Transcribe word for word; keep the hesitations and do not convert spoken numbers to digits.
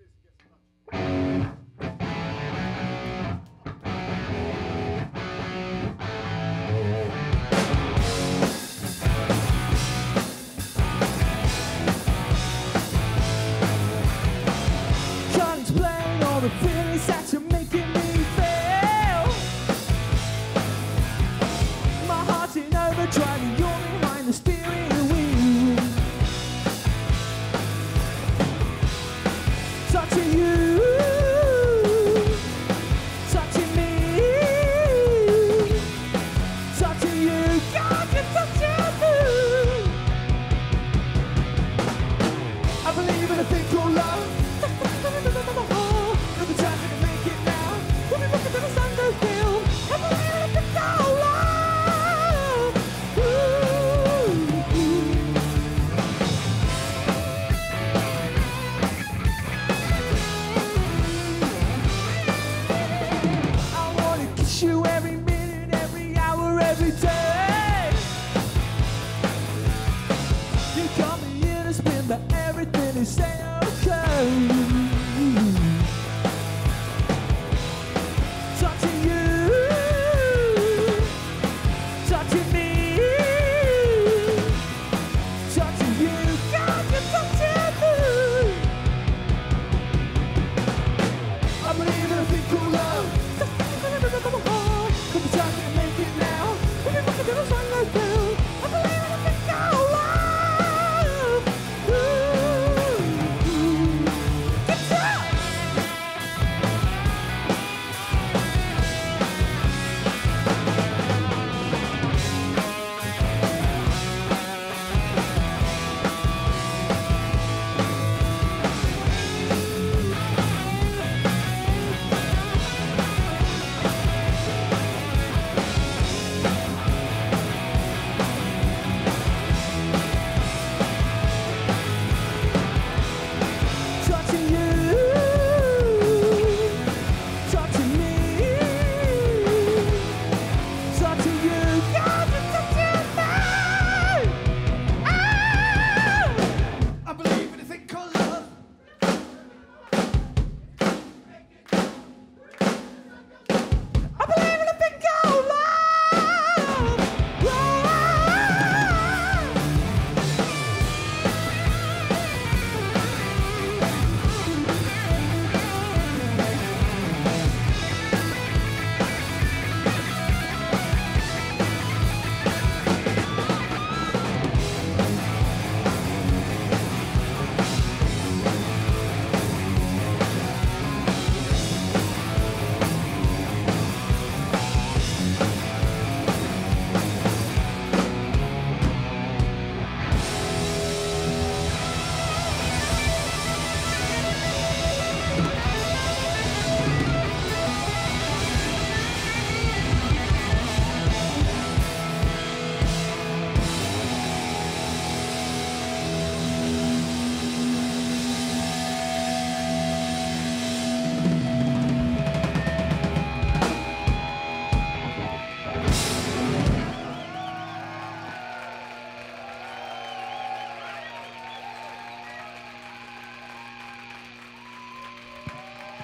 Contemplate all the feelings that you're making me feel. My heart's in overdrive and you're behind the steering wheel. Touching you, touching me, touching you, God, you're touching me. I believe in a thing called love. Look at trying to make it now. We'll be looking till the sun goes down. I believe in a thing called love. Ooh, ooh. I wanna kiss you every minute, every hour, every day. You call me in a spin, but everything is say okay.